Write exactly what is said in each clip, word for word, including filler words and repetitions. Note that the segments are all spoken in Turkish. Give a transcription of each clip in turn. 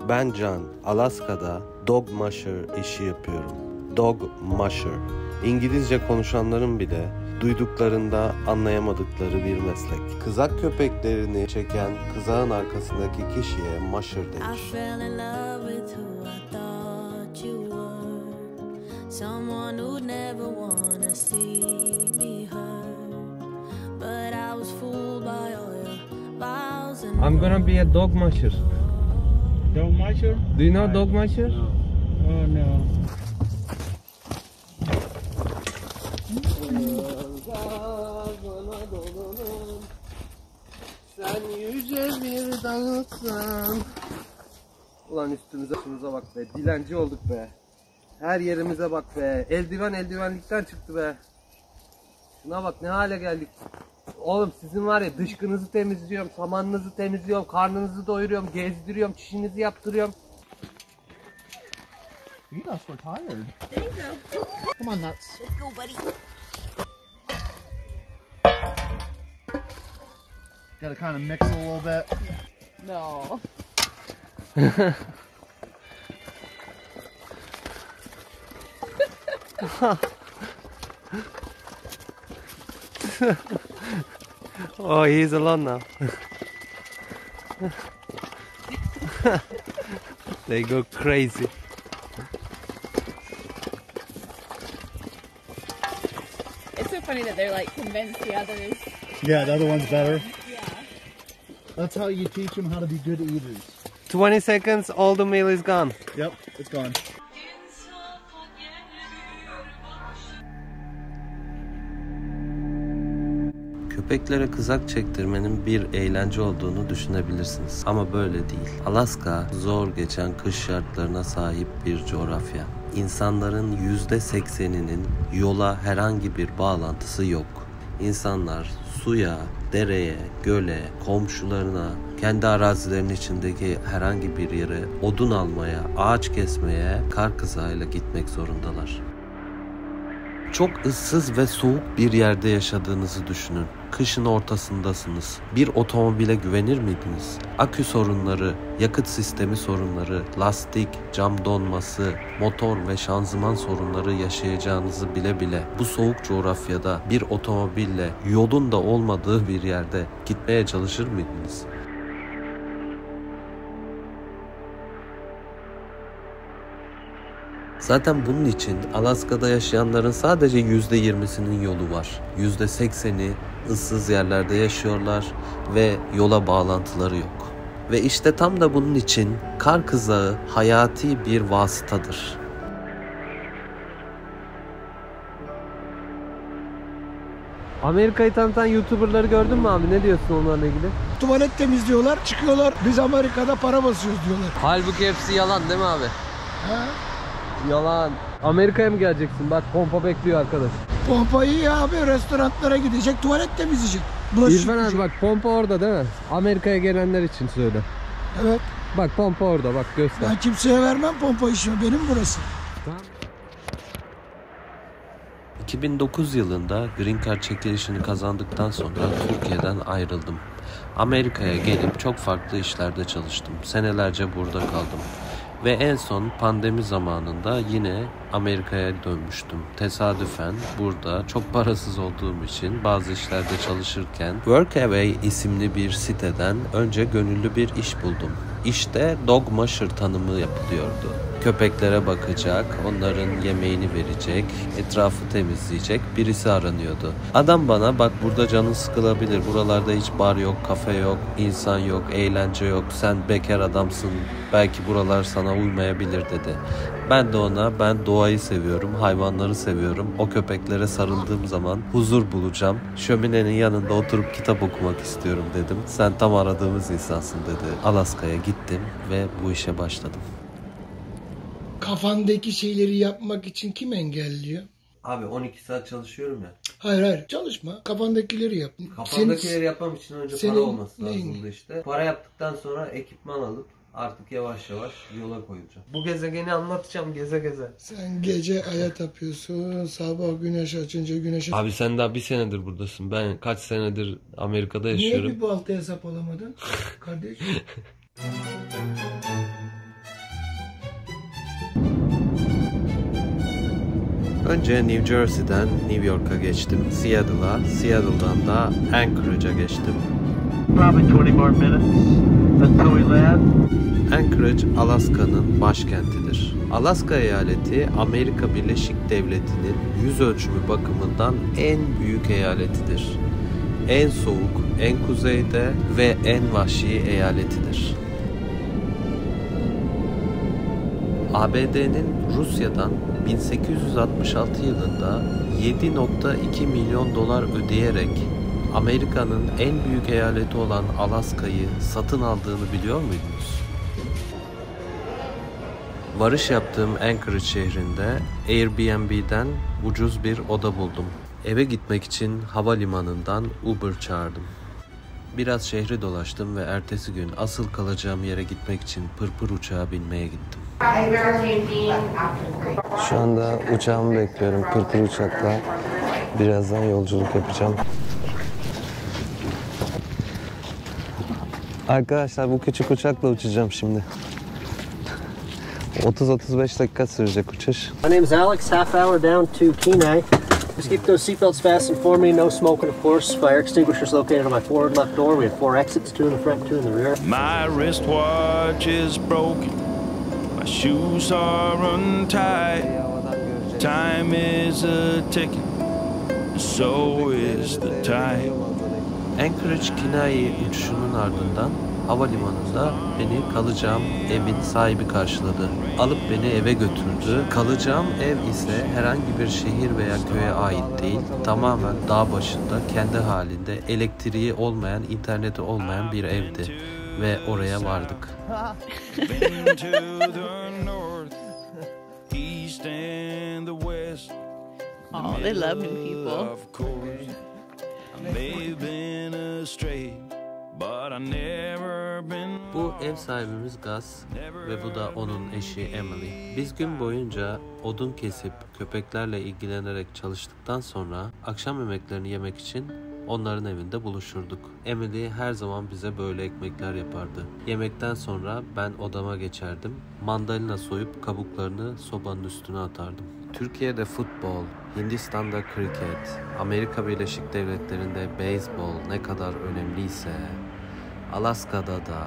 Ben Can, Alaska'da dog musher işi yapıyorum. Dog musher. İngilizce konuşanların bile duyduklarında anlayamadıkları bir meslek. Kızak köpeklerini çeken kızağın arkasındaki kişiye musher denir. I'm gonna be a dog musher. Dog musher? Do you know dog musher? No. Oh no. Sen yüce bir dağıtsın. Ulan üstümüze şumuza bak be. Dilenci olduk be. Her yerimize bak be. Eldiven eldivenlikten çıktı be. Şuna bak ne hale geldik. Oğlum sizin var ya dışkınızı temizliyorum, samanınızı temizliyorum, karnınızı doyuruyorum, gezdiriyorum, çişinizi yaptırıyorum. You guys were tired. There you go. Come on, nuts. Let's go, buddy. Got to kind of mix a little bit. No. Oh, he's alone now. They go crazy. It's so funny that they're like convinced the others. Yeah, the other one's better. Yeah. That's how you teach them how to be good eaters. twenty seconds, all the meal is gone. Yep, it's gone. Köpeklere kızak çektirmenin bir eğlence olduğunu düşünebilirsiniz. Ama böyle değil. Alaska zor geçen kış şartlarına sahip bir coğrafya. İnsanların yüzde sekseninin yola herhangi bir bağlantısı yok. İnsanlar suya, dereye, göle, komşularına, kendi arazilerinin içindeki herhangi bir yere odun almaya, ağaç kesmeye kar kızağıyla gitmek zorundalar. Çok ıssız ve soğuk bir yerde yaşadığınızı düşünün. Kışın ortasındasınız. Bir otomobile güvenir miydiniz? Akü sorunları, yakıt sistemi sorunları, lastik, cam donması, motor ve şanzıman sorunları yaşayacağınızı bile bile bu soğuk coğrafyada bir otomobille yolun da olmadığı bir yerde gitmeye çalışır mıydınız? Zaten bunun için Alaska'da yaşayanların sadece yüzde yirmisinin yolu var. yüzde sekseni ıssız yerlerde yaşıyorlar ve yola bağlantıları yok. Ve işte tam da bunun için kar kızağı hayati bir vasıtadır. Amerika'yı tanıtan YouTuber'ları gördün mü abi? Ne diyorsun onlarla ilgili? Tuvalet temizliyorlar, çıkıyorlar. Biz Amerika'da para basıyoruz diyorlar. Halbuki hepsi yalan değil mi abi? Ha? Yalan. Amerika'ya mı geleceksin? Bak pompa bekliyor arkadaş. Pompayı ya abi restoranlara gidecek, tuvalet temizleyecek. Bulaşık İrfan abi bak pompa orada değil mi? Amerika'ya gelenler için söyle. Evet. Bak pompa orada bak göster. Ben kimseye vermem pompa işimi. Benim burası. Tamam. iki bin dokuz yılında Green Card çekilişini kazandıktan sonra Türkiye'den ayrıldım. Amerika'ya gelip çok farklı işlerde çalıştım. Senelerce burada kaldım. Ve en son pandemi zamanında yine Amerika'ya dönmüştüm. Tesadüfen burada çok parasız olduğum için bazı işlerde çalışırken Workaway isimli bir siteden önce gönüllü bir iş buldum. İşte dog musher tanımı yapılıyordu. Köpeklere bakacak, onların yemeğini verecek, etrafı temizleyecek birisi aranıyordu. Adam bana bak burada canın sıkılabilir, buralarda hiç bar yok, kafe yok, insan yok, eğlence yok, sen bekar adamsın, belki buralar sana uymayabilir dedi. Ben de ona ben doğayı seviyorum, hayvanları seviyorum, o köpeklere sarıldığım zaman huzur bulacağım, şöminenin yanında oturup kitap okumak istiyorum dedim. Sen tam aradığımız insansın dedi. Alaska'ya gittim ve bu işe başladım. Kafandaki şeyleri yapmak için kim engelliyor? Abi on iki saat çalışıyorum ya. Hayır hayır çalışma. Kafandakileri yap. Kafandakileri Senin- yapmam için önce senin para olması neyin? lazımdı işte. Para yaptıktan sonra ekipman alıp artık yavaş yavaş yola koyulacağım. Bu gezegeni anlatacağım geze geze. Sen gece aya tapıyorsun. Sabah güneş açınca güneşe... Abi sen daha bir senedir buradasın. Ben kaç senedir Amerika'da yaşıyorum. Niye bir balta hesap alamadın? Kardeş. Önce New Jersey'den New York'a geçtim. Seattle'a, Seattle'dan da Anchorage'a geçtim. Probably twenty more minutes until we land. Anchorage, Alaska'nın başkentidir. Alaska eyaleti, Amerika Birleşik Devleti'nin yüz ölçümü bakımından en büyük eyaletidir. En soğuk, en kuzeyde ve en vahşi eyaletidir. A B D'nin Rusya'dan bin sekiz yüz altmış altı yılında yedi nokta iki milyon dolar ödeyerek Amerika'nın en büyük eyaleti olan Alaska'yı satın aldığını biliyor muydunuz? Varış yaptığım Anchorage şehrinde Airbnb'den ucuz bir oda buldum. Eve gitmek için havalimanından Uber çağırdım. Biraz şehri dolaştım ve ertesi gün asıl kalacağım yere gitmek için pırpır uçağa binmeye gittim. Şu anda uçağımı bekliyorum pırpır uçakla. Birazdan yolculuk yapacağım. Arkadaşlar bu küçük uçakla uçacağım şimdi. otuz otuz beş dakika sürecek uçuş. My name is Alex, half hour down to Kenai. Just keep those seatbelts fastened for me, no smoking of course. Fire extinguishers located on my forward left door. We have four exits, two in the front, two in the rear. My wristwatch is broken. My shoes are untied. Time is a ticking. So is the tide. Anchorage Kenai uçuşunun ardından havalimanında beni kalacağım evin sahibi karşıladı. Alıp beni eve götürdü. Kalacağım ev ise herhangi bir şehir veya köye ait değil. Tamamen dağ başında, kendi halinde, elektriği olmayan, interneti olmayan bir evdi. Ve oraya vardık. Oh, they love new people. Bu ev sahibimiz Gus ve bu da onun eşi Emily. Biz gün boyunca odun kesip köpeklerle ilgilenerek çalıştıktan sonra akşam yemeklerini yemek için onların evinde buluşurduk. Emily her zaman bize böyle ekmekler yapardı. Yemekten sonra ben odama geçerdim. Mandalina soyup kabuklarını sobanın üstüne atardım. Türkiye'de futbol, Hindistan'da kriket, Amerika Birleşik Devletleri'nde beyzbol ne kadar önemliyse Alaska'da da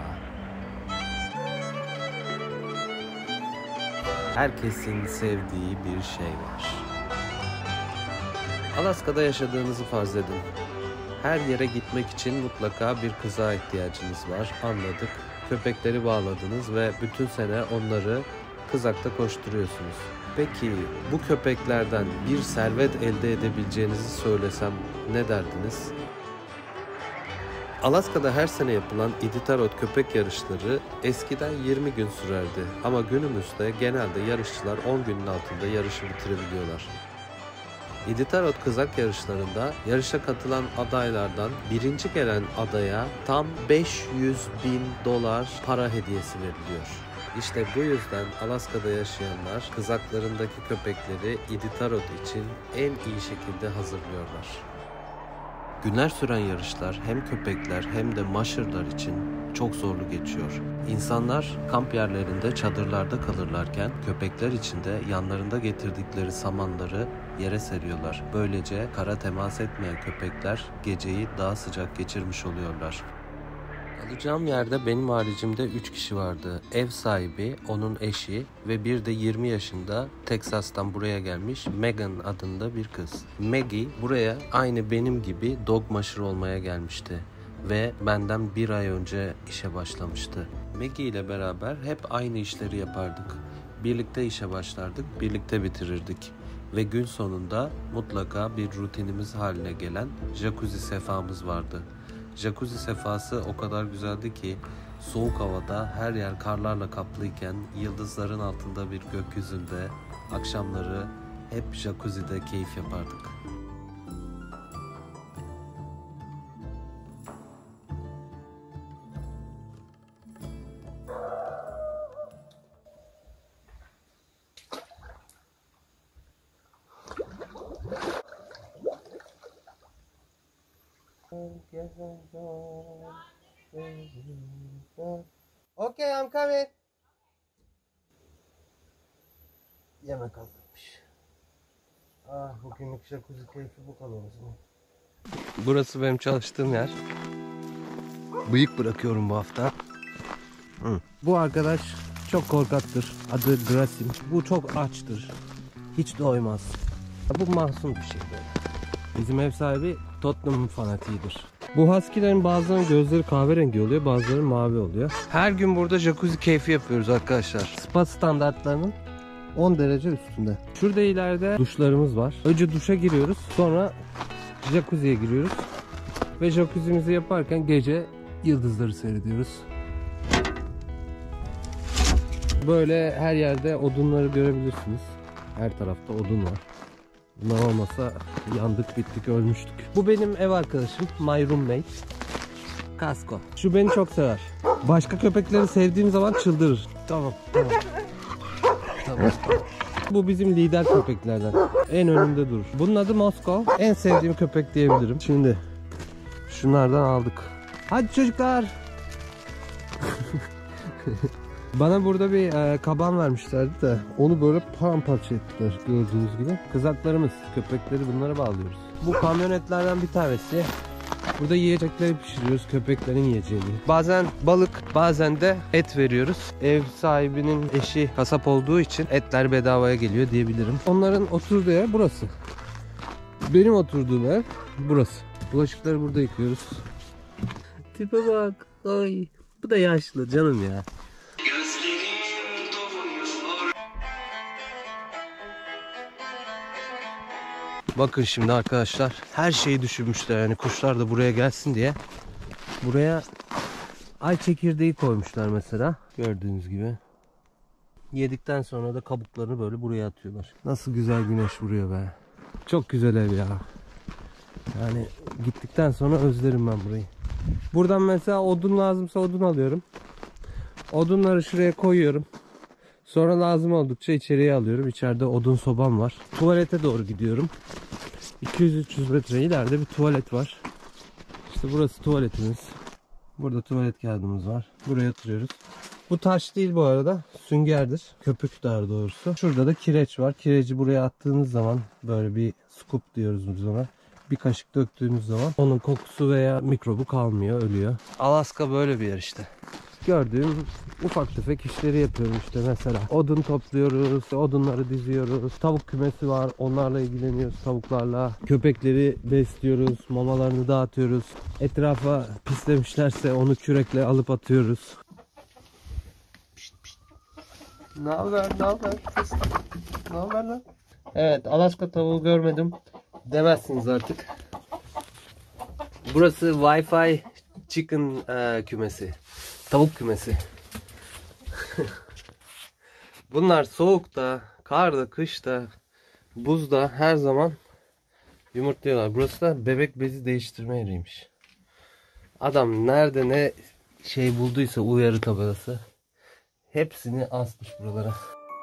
herkesin sevdiği bir şey var. Alaska'da yaşadığınızı farz edin. Her yere gitmek için mutlaka bir kıza ihtiyacınız var. Anladık. Köpekleri bağladınız ve bütün sene onları kızakta koşturuyorsunuz. Peki bu köpeklerden bir servet elde edebileceğinizi söylesem ne derdiniz? Alaska'da her sene yapılan Iditarod köpek yarışları eskiden yirmi gün sürerdi. Ama günümüzde genelde yarışçılar on günün altında yarışı bitirebiliyorlar. Iditarod kızak yarışlarında yarışa katılan adaylardan birinci gelen adaya tam beş yüz bin dolar para hediyesi veriliyor. İşte bu yüzden Alaska'da yaşayanlar kızaklarındaki köpekleri Iditarod için en iyi şekilde hazırlıyorlar. Günler süren yarışlar hem köpekler hem de musher'lar için çok zorlu geçiyor. İnsanlar kamp yerlerinde çadırlarda kalırlarken köpekler için de yanlarında getirdikleri samanları yere seriyorlar. Böylece kara temas etmeyen köpekler geceyi daha sıcak geçirmiş oluyorlar. Kalacağım yerde benim haricimde üç kişi vardı. Ev sahibi, onun eşi ve bir de yirmi yaşında Texas'tan buraya gelmiş Megan adında bir kız. Maggie buraya aynı benim gibi dog musher olmaya gelmişti ve benden bir ay önce işe başlamıştı. Maggie ile beraber hep aynı işleri yapardık. Birlikte işe başlardık, birlikte bitirirdik. Ve gün sonunda mutlaka bir rutinimiz haline gelen jacuzzi sefamız vardı. Jacuzzi sefası o kadar güzeldi ki soğuk havada her yer karlarla kaplıyken yıldızların altında bir gökyüzünde akşamları hep jacuzzi'de keyif yapardık. Okay, I'm coming. Yemek hazırmış. Ah, bugünlük jacuzzi keyfi bu kadar o zaman. Burası benim çalıştığım yer. Bıyık bırakıyorum bu hafta. Hı. Bu arkadaş çok korkaktır. Adı Grasim. Bu çok açtır. Hiç doymaz. Bu masum bir şey böyle. Bizim ev sahibi Tottenham fanatiğidir. Bu husky'lerin bazılarının gözleri kahverengi oluyor, bazıları mavi oluyor. Her gün burada jacuzzi keyfi yapıyoruz arkadaşlar. Spa standartlarının on derece üstünde. Şurada ileride duşlarımız var. Önce duşa giriyoruz, sonra jacuzziye giriyoruz. Ve jacuzzi'mizi yaparken gece yıldızları seyrediyoruz. Böyle her yerde odunları görebilirsiniz. Her tarafta odun var. Bunlar olmasa yandık, bittik, ölmüştük. Bu benim ev arkadaşım, my roommate. Kasko. Şu beni çok sever. Başka köpekleri sevdiğim zaman çıldırır. Tamam, tamam. Tamam, tamam. Bu bizim lider köpeklerden. En önünde durur. Bunun adı Moskov. En sevdiğim köpek diyebilirim. Şimdi şunlardan aldık. Hadi çocuklar. Bana burada bir e, kaban vermişlerdi de onu böyle paramparça ettiler gördüğünüz gibi. Kızaklarımız, köpekleri bunlara bağlıyoruz. Bu kamyonetlerden bir tanesi. Burada yiyecekleri pişiriyoruz, köpeklerin yiyeceğini. Bazen balık, bazen de et veriyoruz. Ev sahibinin eşi kasap olduğu için etler bedavaya geliyor diyebilirim. Onların oturduğu yer burası. Benim oturduğum yer burası. Bulaşıkları burada yıkıyoruz. Tipe bak. Ay. Bu da yaşlı canım ya. Bakın şimdi arkadaşlar, her şeyi düşünmüşler, yani kuşlar da buraya gelsin diye. Buraya ay çekirdeği koymuşlar mesela, gördüğünüz gibi. Yedikten sonra da kabuklarını böyle buraya atıyorlar. Nasıl güzel güneş vuruyor be. Çok güzel ev ya. Yani gittikten sonra özlerim ben burayı. Buradan mesela odun lazımsa odun alıyorum. Odunları şuraya koyuyorum. Sonra lazım oldukça içeriye alıyorum. İçeride odun sobam var. Tuvalete doğru gidiyorum. iki yüz üç yüz metre ileride bir tuvalet var. İşte burası tuvaletimiz. Burada tuvalet kağıdımız var. Buraya oturuyoruz. Bu taş değil bu arada. Süngerdir. Köpük daha doğrusu. Şurada da kireç var. Kireci buraya attığınız zaman böyle bir scoop diyoruz biz ona. Bir kaşık döktüğünüz zaman onun kokusu veya mikrobu kalmıyor, ölüyor. Alaska böyle bir yer işte. Gördüğüm ufak tefek işleri yapıyorum işte mesela. Odun topluyoruz, odunları diziyoruz. Tavuk kümesi var, onlarla ilgileniyoruz, tavuklarla. Köpekleri besliyoruz, mamalarını dağıtıyoruz. Etrafa pislemişlerse onu kürekle alıp atıyoruz. Ne haber, ne haber? Ne haber lan? Evet, Alaska tavuğu görmedim demezsiniz artık. Burası Wi-Fi chicken e, kümesi. Tavuk kümesi. Bunlar soğukta, karda, kışta, buzda her zaman yumurtluyorlar. Burası da bebek bezi değiştirme yeriymiş. Adam nerede ne şey bulduysa, uyarı tabelası, hepsini asmış buralara.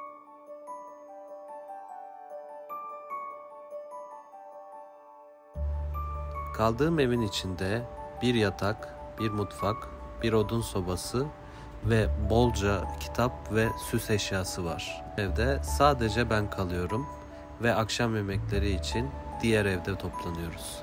Kaldığım evin içinde bir yatak, bir mutfak, bir odun sobası ve bolca kitap ve süs eşyası var. Evde sadece ben kalıyorum ve akşam yemekleri için diğer evde toplanıyoruz.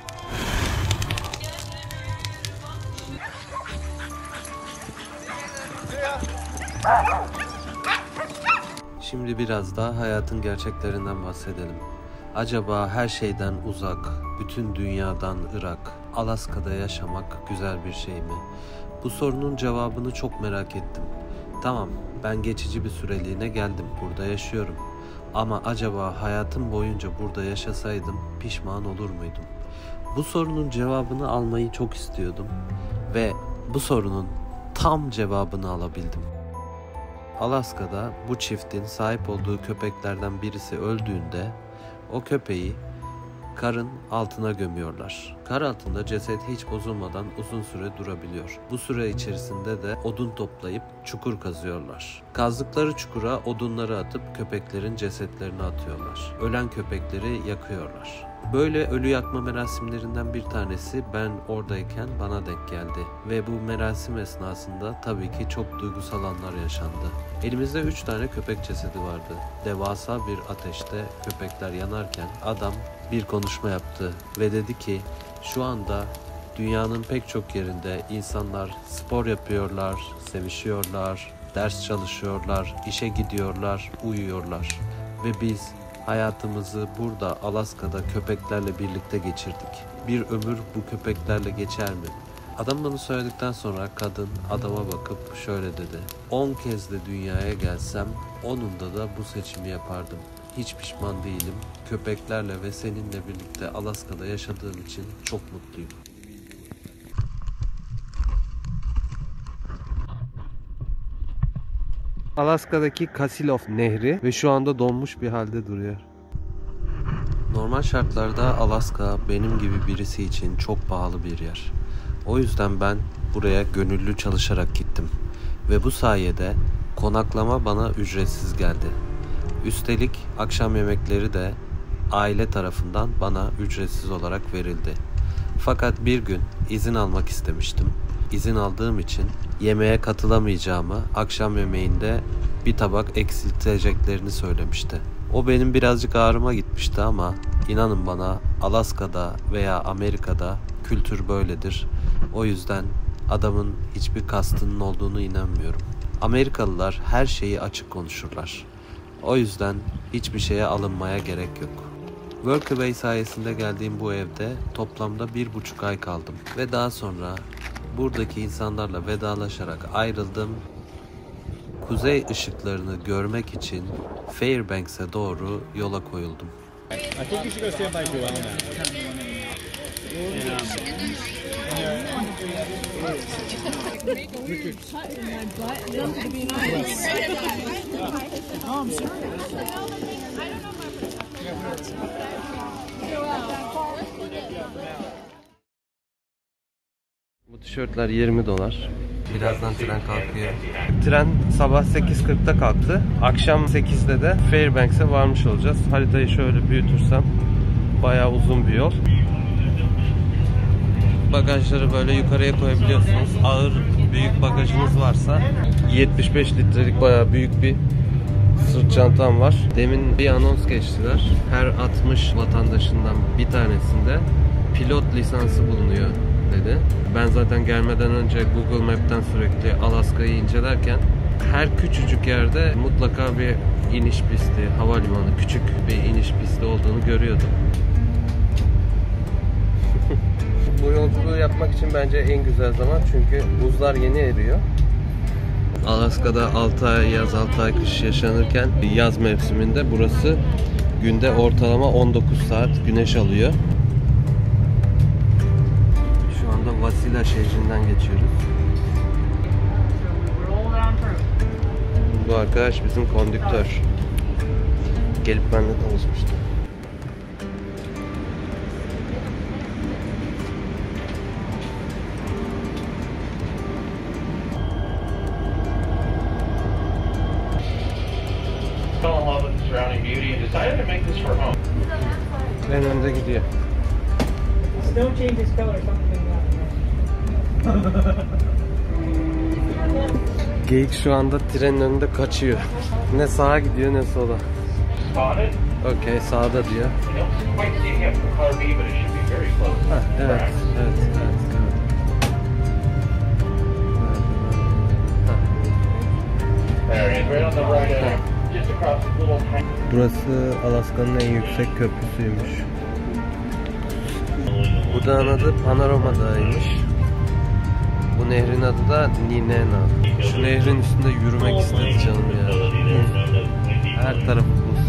Şimdi biraz daha hayatın gerçeklerinden bahsedelim. Acaba her şeyden uzak, bütün dünyadan ırak, Alaska'da yaşamak güzel bir şey mi? Bu sorunun cevabını çok merak ettim. Tamam, ben geçici bir süreliğine geldim, burada yaşıyorum. Ama acaba hayatım boyunca burada yaşasaydım pişman olur muydum? Bu sorunun cevabını almayı çok istiyordum ve bu sorunun tam cevabını alabildim. Alaska'da bu çiftin sahip olduğu köpeklerden birisi öldüğünde o köpeği karın altına gömüyorlar. Kar altında ceset hiç bozulmadan uzun süre durabiliyor. Bu süre içerisinde de odun toplayıp çukur kazıyorlar. Kazdıkları çukura odunları atıp köpeklerin cesetlerini atıyorlar. Ölen köpekleri yakıyorlar. Böyle ölü yakma merasimlerinden bir tanesi ben oradayken bana denk geldi. Ve bu merasim esnasında tabii ki çok duygusal anlar yaşandı. Elimizde üç tane köpek cesedi vardı. Devasa bir ateşte köpekler yanarken adam bir konuşma yaptı ve dedi ki şu anda dünyanın pek çok yerinde insanlar spor yapıyorlar, sevişiyorlar, ders çalışıyorlar, işe gidiyorlar, uyuyorlar. Ve biz hayatımızı burada Alaska'da köpeklerle birlikte geçirdik. Bir ömür bu köpeklerle geçer mi? Adam bunu söyledikten sonra kadın adama bakıp şöyle dedi. on kez de dünyaya gelsem onunda da bu seçimi yapardım. Hiç pişman değilim. Köpeklerle ve seninle birlikte Alaska'da yaşadığım için çok mutluyum. Alaska'daki Kasilov Nehri ve şu anda donmuş bir halde duruyor. Normal şartlarda Alaska benim gibi birisi için çok pahalı bir yer. O yüzden ben buraya gönüllü çalışarak gittim. Ve bu sayede konaklama bana ücretsiz geldi. Üstelik akşam yemekleri de aile tarafından bana ücretsiz olarak verildi. Fakat bir gün izin almak istemiştim. İzin aldığım için yemeğe katılamayacağımı, akşam yemeğinde bir tabak eksilteceklerini söylemişti. O benim birazcık ağrıma gitmişti ama inanın bana Alaska'da veya Amerika'da kültür böyledir. O yüzden adamın hiçbir kastının olduğunu inanmıyorum. Amerikalılar her şeyi açık konuşurlar. O yüzden hiçbir şeye alınmaya gerek yok. Workaway sayesinde geldiğim bu evde toplamda bir buçuk ay kaldım. Ve daha sonra buradaki insanlarla vedalaşarak ayrıldım. Kuzey ışıklarını görmek için Fairbanks'e doğru yola koyuldum. I think you should go stand by Joelle now. I'm sorry. Bu tişörtler yirmi dolar. Birazdan tren kalkıyor. Tren sabah sekiz kırkta kalktı. Akşam sekizde de Fairbanks'e varmış olacağız. Haritayı şöyle büyütürsem bayağı uzun bir yol. Bagajları böyle yukarıya koyabiliyorsunuz. Ağır büyük bagajınız varsa yetmiş beş litrelik bayağı büyük bir sırt çantam var. Demin bir anons geçtiler. Her altmış vatandaşından bir tanesinde pilot lisansı bulunuyor dedi. Ben zaten gelmeden önce Google Map'ten sürekli Alaska'yı incelerken her küçücük yerde mutlaka bir iniş pisti, havalimanı, küçük bir iniş pisti olduğunu görüyordum. Bu yolculuğu yapmak için bence en güzel zaman çünkü buzlar yeni eriyor. Alaska'da altı ay yaz, altı ay kış yaşanırken yaz mevsiminde burası günde ortalama on dokuz saat güneş alıyor. Şu anda Wasilla şehrinden geçiyoruz. Bu arkadaş bizim kondüktör. Gelip benimle tanışmıştı. Fell in love with the surrounding beauty and decided to make this her home. En önde gidiyor. Don't change his color, something like that. Geyik şu anda trenin önünde kaçıyor. Ne sağa gidiyor ne sola. Spotted. Okey, sağda diyor. You don't quite see him from car B, but it should be very close. Ha, evet, evet, evet, evet. There he is, right on the right edge. Just across this little tank. Burası Alaska'nın en yüksek köprüsüymüş. Bu dağın adı Panorama Dağı'ymış. Bu nehrin adı da Ninena. Şu nehrin üstünde yürümek istedi canım ya. Her tarafı buz.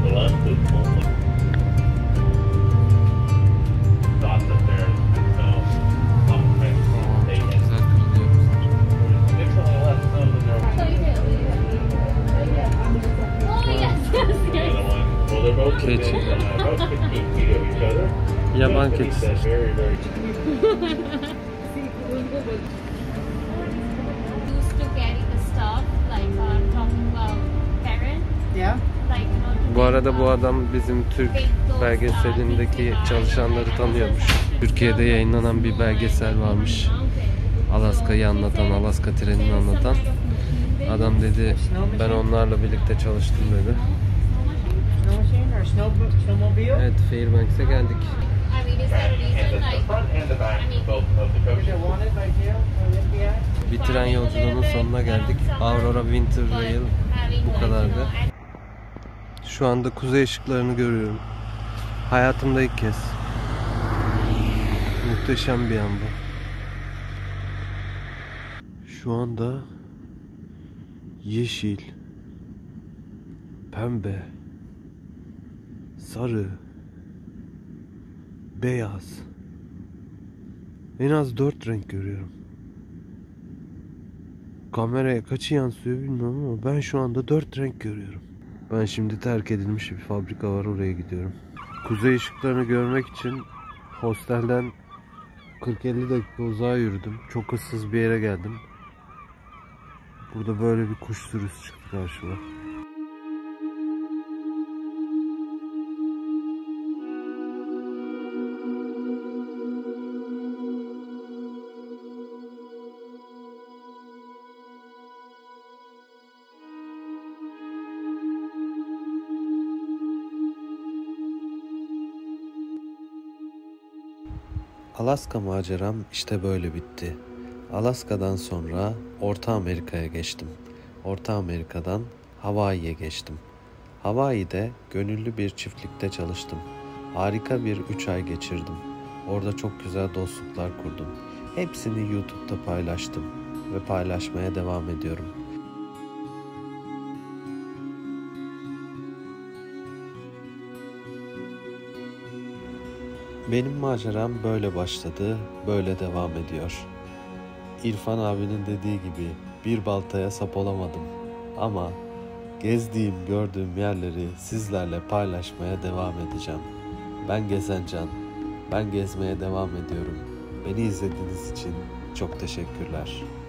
Çok güzel kırılıyor. Keçi. Yaban keçisi. Use to carry the stuff, like uh, talking about parents. Yeah. Like, you know, to Bu arada bu adam bizim Türk belgeselindeki çalışanları tanıyormuş. Türkiye'de yayınlanan bir belgesel varmış. Alaska'yı anlatan, Alaska trenini anlatan. Adam dedi ben onlarla birlikte çalıştım dedi. Evet, Fairbanks'e geldik. Bir tren yolculuğunun sonuna geldik. Aurora Winter Rail bu kadardı. Şu anda kuzey ışıklarını görüyorum. Hayatımda ilk kez. Muhteşem bir an bu. Şu anda yeşil, pembe, sarı, beyaz. En az dört renk görüyorum. Kameraya kaçı yansıyor bilmiyorum ama ben şu anda dört renk görüyorum. Ben şimdi terk edilmiş bir fabrika var, oraya gidiyorum. Kuzey ışıklarını görmek için hostelden kırk elli dakika uzağa yürüdüm. Çok ıssız bir yere geldim. Burada böyle bir kuş sürüsü çıktı karşıma. Alaska maceram işte böyle bitti. Alaska'dan sonra Orta Amerika'ya geçtim. Orta Amerika'dan Hawaii'ye geçtim. Hawaii'de gönüllü bir çiftlikte çalıştım. Harika bir üç ay geçirdim. Orada çok güzel dostluklar kurdum. Hepsini YouTube'da paylaştım ve paylaşmaya devam ediyorum. Benim maceram böyle başladı, böyle devam ediyor. İrfan abinin dediği gibi bir baltaya sap olamadım. Ama gezdiğim, gördüğüm yerleri sizlerle paylaşmaya devam edeceğim. Ben Gezencan, ben gezmeye devam ediyorum. Beni izlediğiniz için çok teşekkürler.